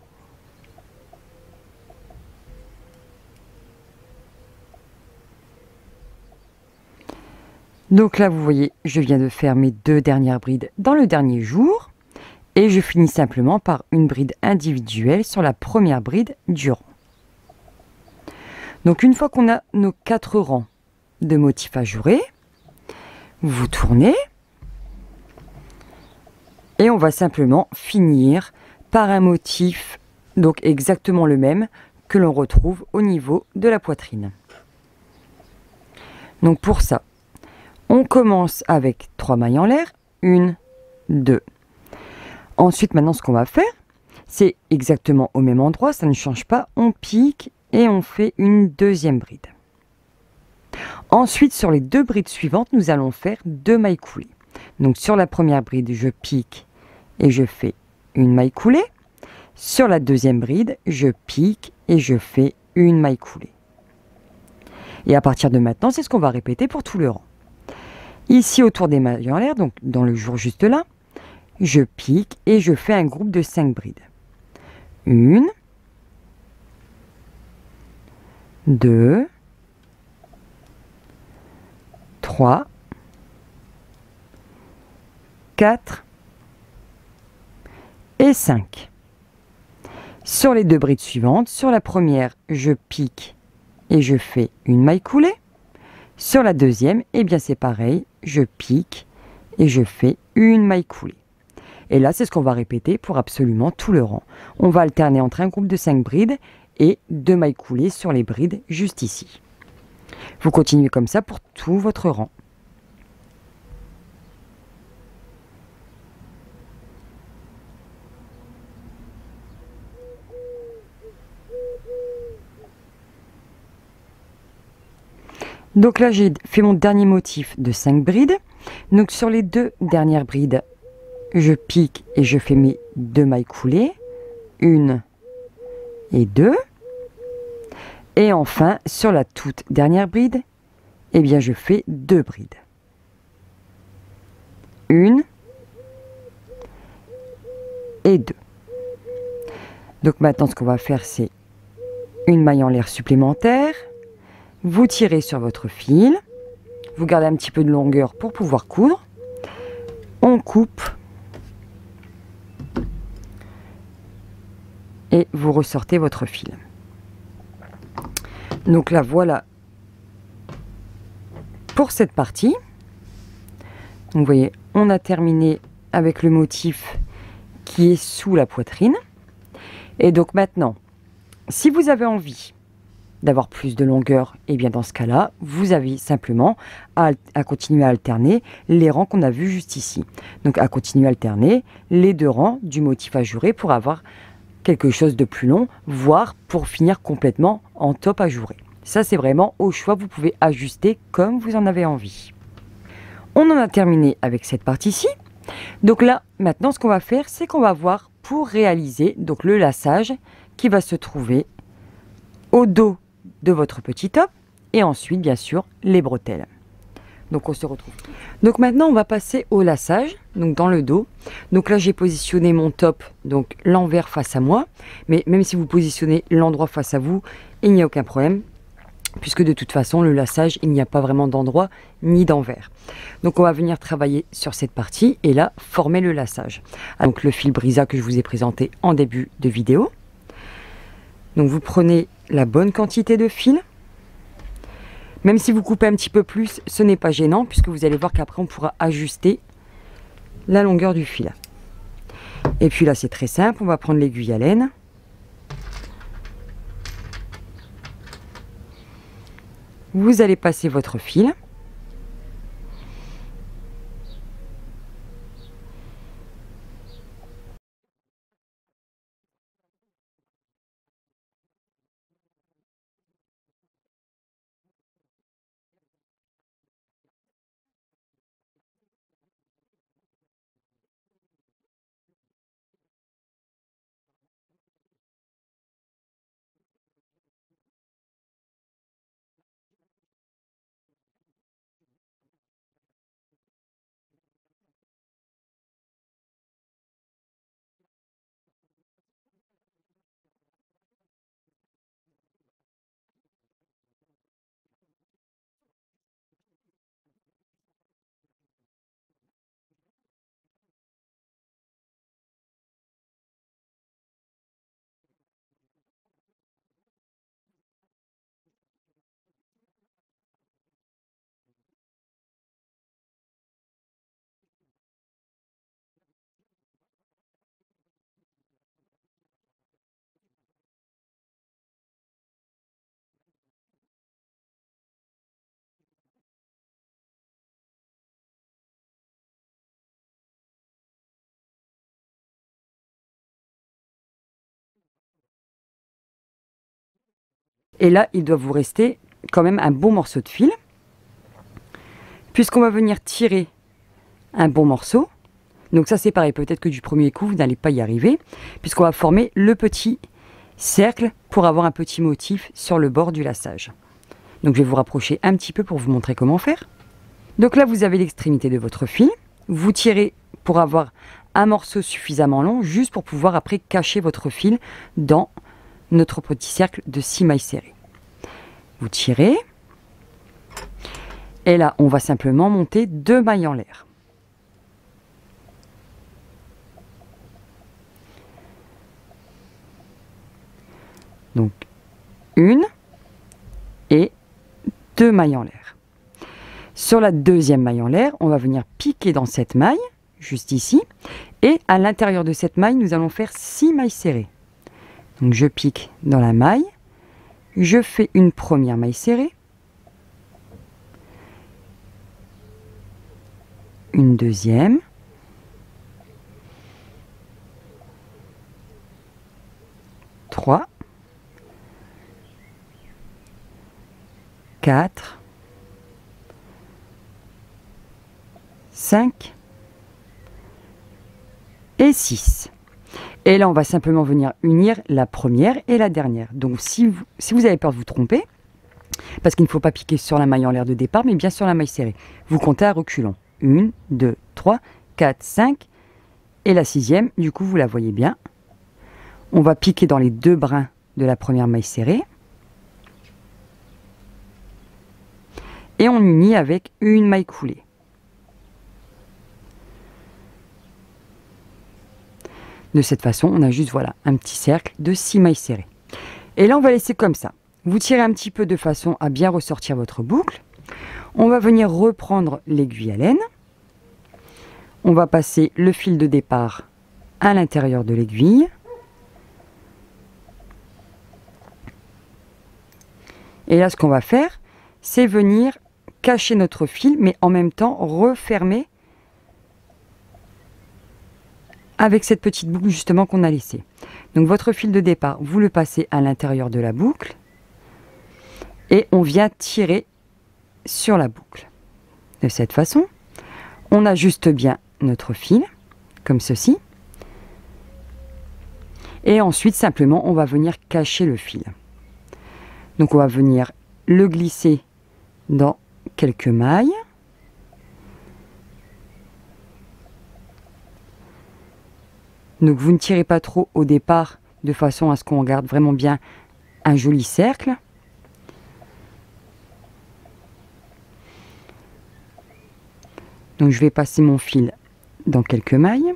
Speaker 2: Donc là, vous voyez, je viens de faire mes deux dernières brides dans le dernier jour. Et je finis simplement par une bride individuelle sur la première bride du rang. Donc une fois qu'on a nos quatre rangs de motifs ajourés, vous tournez. Et on va simplement finir par un motif, donc exactement le même, que l'on retrouve au niveau de la poitrine. Donc pour ça, on commence avec trois mailles en l'air, une, deux. Ensuite, maintenant, ce qu'on va faire, c'est exactement au même endroit, ça ne change pas. On pique et on fait une deuxième bride. Ensuite, sur les deux brides suivantes, nous allons faire deux mailles coulées. Donc, sur la première bride, je pique et je fais une maille coulée. Sur la deuxième bride, je pique et je fais une maille coulée. Et à partir de maintenant, c'est ce qu'on va répéter pour tout le rang. Ici, autour des mailles en l'air, donc dans le jour juste là, je pique et je fais un groupe de cinq brides. Une, deux, trois, quatre et cinq. Sur les deux brides suivantes, sur la première, je pique et je fais une maille coulée. Sur la deuxième, eh bien c'est pareil, je pique et je fais une maille coulée. Et là, c'est ce qu'on va répéter pour absolument tout le rang. On va alterner entre un groupe de cinq brides et deux mailles coulées sur les brides juste ici. Vous continuez comme ça pour tout votre rang. Donc là, j'ai fait mon dernier motif de cinq brides. Donc sur les deux dernières brides, je pique et je fais mes deux mailles coulées. Une et deux. Et enfin, sur la toute dernière bride, eh bien, je fais deux brides. Une et deux. Donc maintenant, ce qu'on va faire, c'est une maille en l'air supplémentaire. Vous tirez sur votre fil, vous gardez un petit peu de longueur pour pouvoir coudre. On coupe et vous ressortez votre fil. Donc là, voilà pour cette partie. Donc, vous voyez, on a terminé avec le motif qui est sous la poitrine. Et donc maintenant, si vous avez envie d'avoir plus de longueur, et bien dans ce cas-là, vous avez simplement à, à continuer à alterner les rangs qu'on a vus juste ici. Donc à continuer à alterner les deux rangs du motif ajouré pour avoir quelque chose de plus long, voire pour finir complètement en top ajouré. Ça, c'est vraiment au choix, vous pouvez ajuster comme vous en avez envie. On en a terminé avec cette partie-ci. Donc là, maintenant, ce qu'on va faire, c'est qu'on va voir pour réaliser donc le laçage qui va se trouver au dos de votre petit top et ensuite bien sûr les bretelles. Donc on se retrouve. Donc maintenant on va passer au laçage, donc dans le dos. Donc là j'ai positionné mon top donc l'envers face à moi, mais même si vous positionnez l'endroit face à vous, il n'y a aucun problème puisque de toute façon le laçage, il n'y a pas vraiment d'endroit ni d'envers. Donc on va venir travailler sur cette partie et là former le laçage. Donc le fil brisa que je vous ai présenté en début de vidéo. Donc vous prenez la bonne quantité de fil. Même si vous coupez un petit peu plus, ce n'est pas gênant puisque vous allez voir qu'après on pourra ajuster la longueur du fil. Et puis là c'est très simple, on va prendre l'aiguille à laine. Vous allez passer votre fil. Et là, il doit vous rester quand même un bon morceau de fil. Puisqu'on va venir tirer un bon morceau. Donc ça, c'est pareil. Peut-être que du premier coup, vous n'allez pas y arriver. Puisqu'on va former le petit cercle pour avoir un petit motif sur le bord du laçage. Donc je vais vous rapprocher un petit peu pour vous montrer comment faire. Donc là, vous avez l'extrémité de votre fil. Vous tirez pour avoir un morceau suffisamment long, juste pour pouvoir après cacher votre fil dans notre petit cercle de six mailles serrées. Vous tirez et là on va simplement monter deux mailles en l'air. Donc une et deux mailles en l'air. Sur la deuxième maille en l'air, on va venir piquer dans cette maille, juste ici, et à l'intérieur de cette maille, nous allons faire six mailles serrées. Donc je pique dans la maille, je fais une première maille serrée, une deuxième, trois, quatre, cinq et six. Et là, on va simplement venir unir la première et la dernière. Donc, si vous, si vous avez peur de vous tromper, parce qu'il ne faut pas piquer sur la maille en l'air de départ, mais bien sur la maille serrée, vous comptez à reculons. un, deux, trois, quatre, cinq et la sixième, du coup, vous la voyez bien. On va piquer dans les deux brins de la première maille serrée. Et on unit avec une maille coulée. De cette façon, on a juste voilà un petit cercle de six mailles serrées. Et là, on va laisser comme ça. Vous tirez un petit peu de façon à bien ressortir votre boucle. On va venir reprendre l'aiguille à laine. On va passer le fil de départ à l'intérieur de l'aiguille. Et là, ce qu'on va faire, c'est venir cacher notre fil, mais en même temps refermer avec cette petite boucle justement qu'on a laissée. Donc votre fil de départ, vous le passez à l'intérieur de la boucle et on vient tirer sur la boucle. De cette façon, on ajuste bien notre fil, comme ceci. Et ensuite, simplement, on va venir cacher le fil. Donc on va venir le glisser dans quelques mailles. Donc vous ne tirez pas trop au départ de façon à ce qu'on garde vraiment bien un joli cercle. Donc je vais passer mon fil dans quelques mailles.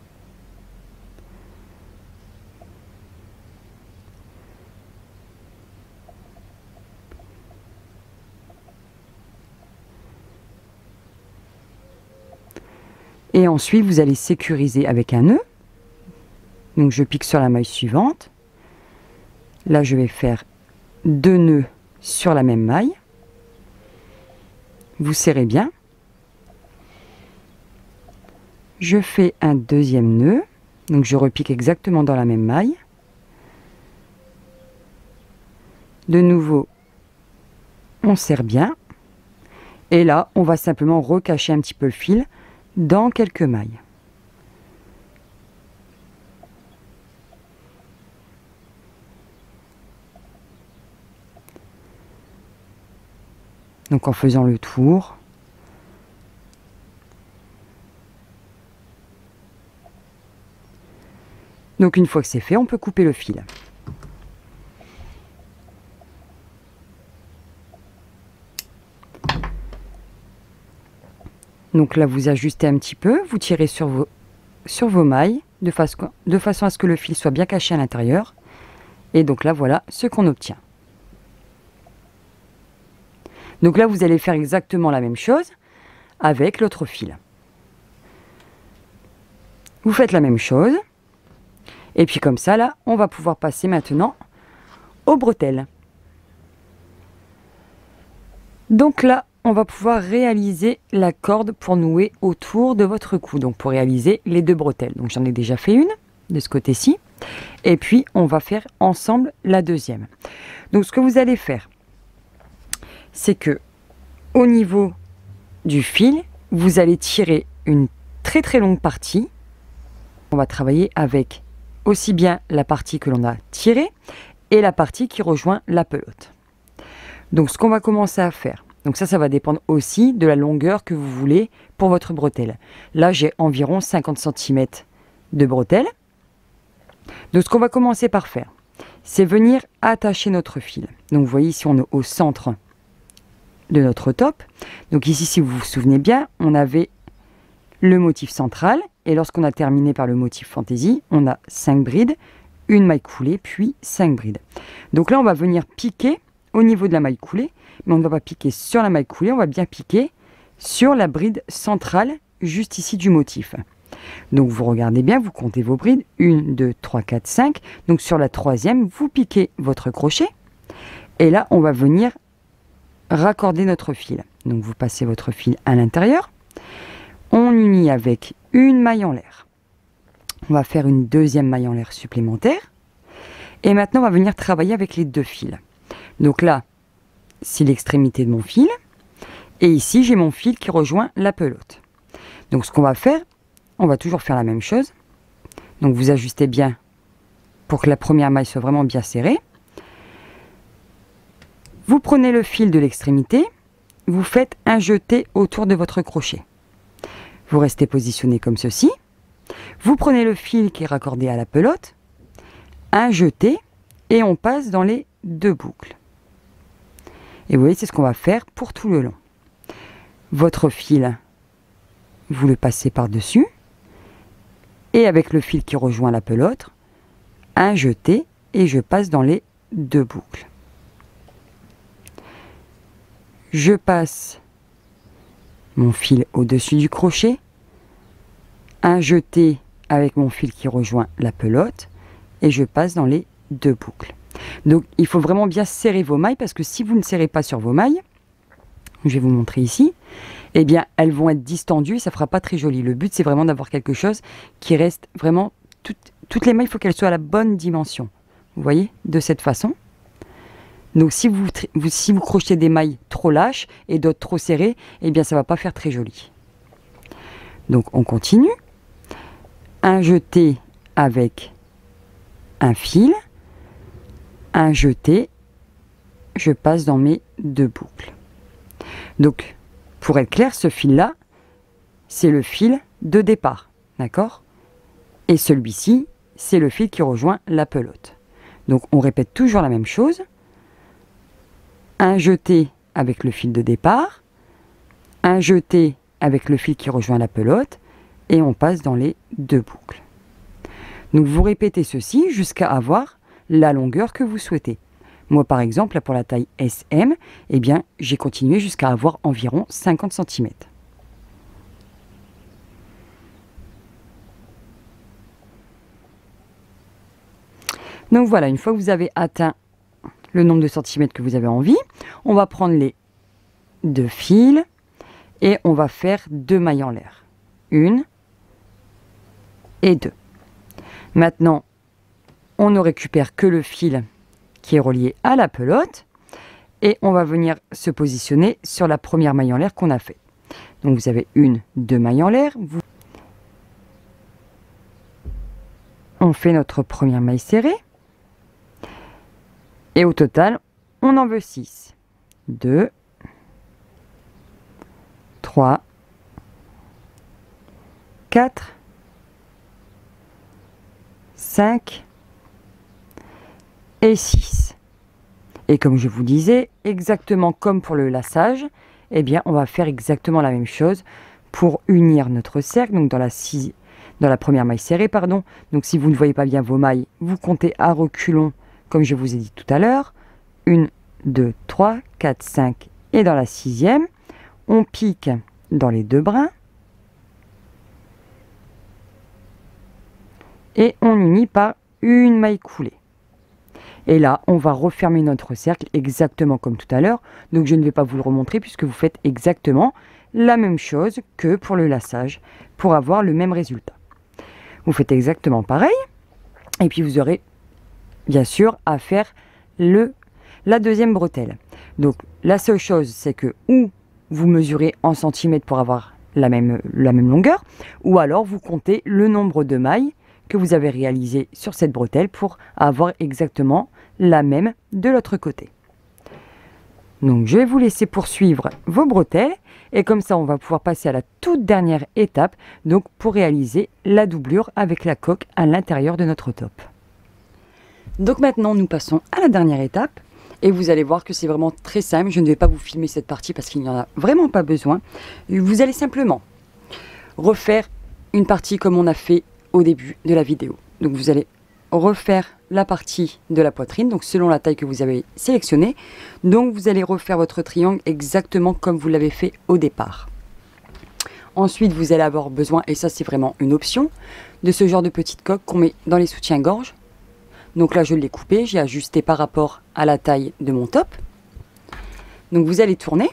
Speaker 2: Et ensuite vous allez sécuriser avec un nœud. Donc je pique sur la maille suivante. Là je vais faire deux nœuds sur la même maille. Vous serrez bien. Je fais un deuxième nœud. Donc je repique exactement dans la même maille. De nouveau, on serre bien. Et là, on va simplement recacher un petit peu le fil dans quelques mailles. Donc en faisant le tour. Donc une fois que c'est fait, on peut couper le fil. Donc là, vous ajustez un petit peu, vous tirez sur vos, sur vos mailles de façon, de façon à ce que le fil soit bien caché à l'intérieur. Et donc là, voilà ce qu'on obtient. Donc là, vous allez faire exactement la même chose avec l'autre fil. Vous faites la même chose. Et puis comme ça, là, on va pouvoir passer maintenant aux bretelles. Donc là, on va pouvoir réaliser la corde pour nouer autour de votre cou. Donc pour réaliser les deux bretelles. Donc j'en ai déjà fait une de ce côté-ci. Et puis on va faire ensemble la deuxième. Donc ce que vous allez faire, c'est que au niveau du fil, vous allez tirer une très très longue partie. On va travailler avec aussi bien la partie que l'on a tirée et la partie qui rejoint la pelote. Donc ce qu'on va commencer à faire, donc ça, ça va dépendre aussi de la longueur que vous voulez pour votre bretelle. Là, j'ai environ cinquante centimètres de bretelle. Donc ce qu'on va commencer par faire, c'est venir attacher notre fil. Donc vous voyez ici, on est au centre de notre top. Donc ici, si vous vous souvenez bien, on avait le motif central. Et lorsqu'on a terminé par le motif fantaisie, on a cinq brides, une maille coulée, puis cinq brides. Donc là, on va venir piquer au niveau de la maille coulée, mais on ne va pas piquer sur la maille coulée, on va bien piquer sur la bride centrale, juste ici du motif. Donc vous regardez bien, vous comptez vos brides, un, deux, trois, quatre, cinq. Donc sur la troisième, vous piquez votre crochet, et là, on va venir raccorder notre fil. Donc vous passez votre fil à l'intérieur, on unit avec une maille en l'air. On va faire une deuxième maille en l'air supplémentaire. Et maintenant, on va venir travailler avec les deux fils. Donc là, c'est l'extrémité de mon fil. Et ici, j'ai mon fil qui rejoint la pelote. Donc ce qu'on va faire, on va toujours faire la même chose. Donc vous ajustez bien pour que la première maille soit vraiment bien serrée. Vous prenez le fil de l'extrémité, vous faites un jeté autour de votre crochet. Vous restez positionné comme ceci. Vous prenez le fil qui est raccordé à la pelote, un jeté, et on passe dans les deux boucles. Et vous voyez, c'est ce qu'on va faire pour tout le long. Votre fil, vous le passez par-dessus, et avec le fil qui rejoint la pelote, un jeté, et je passe dans les deux boucles. Je passe mon fil au-dessus du crochet, un jeté avec mon fil qui rejoint la pelote, et je passe dans les deux boucles. Donc il faut vraiment bien serrer vos mailles, parce que si vous ne serrez pas sur vos mailles, je vais vous montrer ici, eh bien elles vont être distendues et ça ne fera pas très joli. Le but, c'est vraiment d'avoir quelque chose qui reste vraiment, toutes, toutes les mailles, il faut qu'elles soient à la bonne dimension. Vous voyez, de cette façon. Donc si vous, vous, si vous crochetez des mailles trop lâches et d'autres trop serrées, eh bien ça ne va pas faire très joli. Donc on continue. Un jeté avec un fil, un jeté, je passe dans mes deux boucles. Donc pour être clair, ce fil là, c'est le fil de départ, d'accord? Et celui-ci, c'est le fil qui rejoint la pelote. Donc on répète toujours la même chose. Un jeté avec le fil de départ, un jeté avec le fil qui rejoint la pelote, et on passe dans les deux boucles. Donc vous répétez ceci jusqu'à avoir la longueur que vous souhaitez. Moi par exemple, là, pour la taille S M, eh bien j'ai continué jusqu'à avoir environ cinquante centimètres. Donc voilà, une fois que vous avez atteint le nombre de centimètres que vous avez envie, on va prendre les deux fils et on va faire deux mailles en l'air. Une et deux. Maintenant, on ne récupère que le fil qui est relié à la pelote et on va venir se positionner sur la première maille en l'air qu'on a fait. Donc vous avez une, deux mailles en l'air. Vous... On fait notre première maille serrée. Et au total, on en veut six. deux, trois, quatre, cinq et six. Et comme je vous disais, exactement comme pour le laçage, eh bien, on va faire exactement la même chose pour unir notre cercle, donc dans la, six, dans la première maille serrée, pardon. Donc si vous ne voyez pas bien vos mailles, vous comptez à reculons, comme je vous ai dit tout à l'heure. un, deux, trois, quatre, cinq. Et dans la sixième, on pique dans les deux brins. Et on unit par une maille coulée. Et là, on va refermer notre cercle exactement comme tout à l'heure. Donc je ne vais pas vous le remontrer puisque vous faites exactement la même chose que pour le laçage pour avoir le même résultat. Vous faites exactement pareil. Et puis vous aurez bien sûr à faire le, la deuxième bretelle. Donc la seule chose, c'est que ou vous mesurez en centimètres pour avoir la même, la même longueur, ou alors vous comptez le nombre de mailles que vous avez réalisé sur cette bretelle pour avoir exactement la même de l'autre côté. Donc je vais vous laisser poursuivre vos bretelles et comme ça on va pouvoir passer à la toute dernière étape, donc pour réaliser la doublure avec la coque à l'intérieur de notre top. Donc maintenant nous passons à la dernière étape et vous allez voir que c'est vraiment très simple. Je ne vais pas vous filmer cette partie parce qu'il n'y en a vraiment pas besoin. Vous allez simplement refaire une partie comme on a fait au début de la vidéo. Donc vous allez refaire la partie de la poitrine, donc selon la taille que vous avez sélectionnée. Donc vous allez refaire votre triangle exactement comme vous l'avez fait au départ. Ensuite, vous allez avoir besoin, et ça c'est vraiment une option, de ce genre de petite coque qu'on met dans les soutiens-gorge. Donc là je l'ai coupé, j'ai ajusté par rapport à la taille de mon top. Donc vous allez tourner.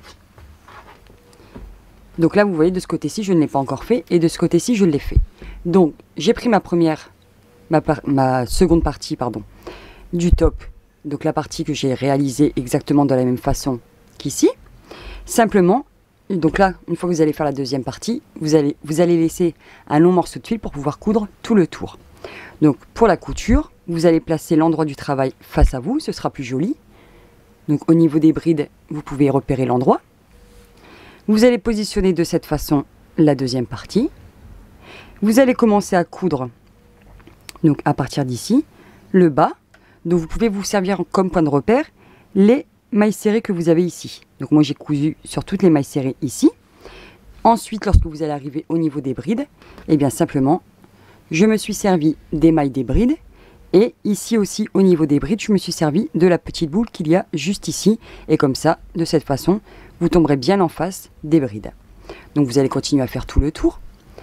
Speaker 2: Donc là vous voyez, de ce côté-ci je ne l'ai pas encore fait, et de ce côté-ci je l'ai fait. Donc j'ai pris ma première, ma, par, ma seconde partie pardon, du top, donc la partie que j'ai réalisée exactement de la même façon qu'ici. Simplement, donc là, une fois que vous allez faire la deuxième partie, vous allez, vous allez laisser un long morceau de fil pour pouvoir coudre tout le tour. Donc pour la couture, vous allez placer l'endroit du travail face à vous, ce sera plus joli. Donc au niveau des brides, vous pouvez repérer l'endroit. Vous allez positionner de cette façon la deuxième partie. Vous allez commencer à coudre, donc à partir d'ici, le bas. Donc vous pouvez vous servir comme point de repère les mailles serrées que vous avez ici. Donc moi j'ai cousu sur toutes les mailles serrées ici. Ensuite, lorsque vous allez arriver au niveau des brides, et bien simplement, je me suis servi des mailles des brides. Et ici aussi, au niveau des brides, je me suis servi de la petite boule qu'il y a juste ici. Et comme ça, de cette façon, vous tomberez bien en face des brides. Donc vous allez continuer à faire tout le tour.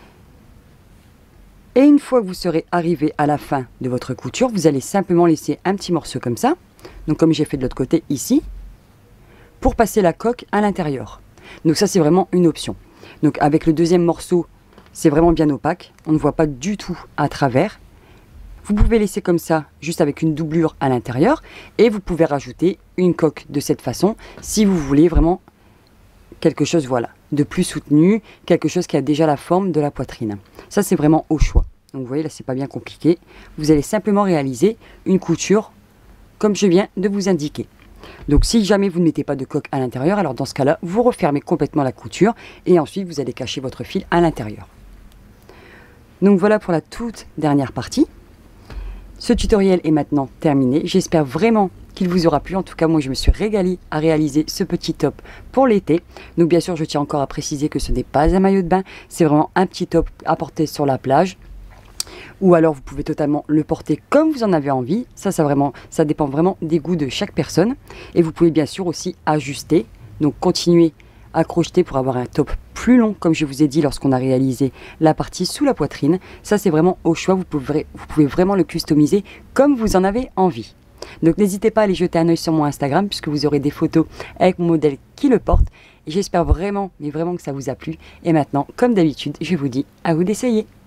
Speaker 2: Et une fois que vous serez arrivé à la fin de votre couture, vous allez simplement laisser un petit morceau comme ça. Donc comme j'ai fait de l'autre côté ici, pour passer la coque à l'intérieur. Donc ça c'est vraiment une option. Donc avec le deuxième morceau, c'est vraiment bien opaque. On ne voit pas du tout à travers. Vous pouvez laisser comme ça, juste avec une doublure à l'intérieur. Et vous pouvez rajouter une coque de cette façon, si vous voulez vraiment quelque chose, voilà, de plus soutenu, quelque chose qui a déjà la forme de la poitrine. Ça, c'est vraiment au choix. Donc vous voyez, là, c'est pas bien compliqué. Vous allez simplement réaliser une couture comme je viens de vous indiquer. Donc si jamais vous ne mettez pas de coque à l'intérieur, alors dans ce cas-là, vous refermez complètement la couture et ensuite vous allez cacher votre fil à l'intérieur. Donc voilà pour la toute dernière partie. Ce tutoriel est maintenant terminé. J'espère vraiment qu'il vous aura plu. En tout cas, moi, je me suis régalée à réaliser ce petit top pour l'été. Donc, bien sûr, je tiens encore à préciser que ce n'est pas un maillot de bain. C'est vraiment un petit top à porter sur la plage. Ou alors, vous pouvez totalement le porter comme vous en avez envie. Ça, ça, vraiment, ça dépend vraiment des goûts de chaque personne. Et vous pouvez bien sûr aussi ajuster. Donc, continuer à crocheter pour avoir un top plus long, comme je vous ai dit lorsqu'on a réalisé la partie sous la poitrine. Ça, c'est vraiment au choix. Vous pouvez, vous pouvez vraiment le customiser comme vous en avez envie. Donc n'hésitez pas à aller jeter un œil sur mon Instagram, puisque vous aurez des photos avec mon modèle qui le porte. Et j'espère vraiment, mais vraiment que ça vous a plu. Et maintenant, comme d'habitude, je vous dis à vous d'essayer.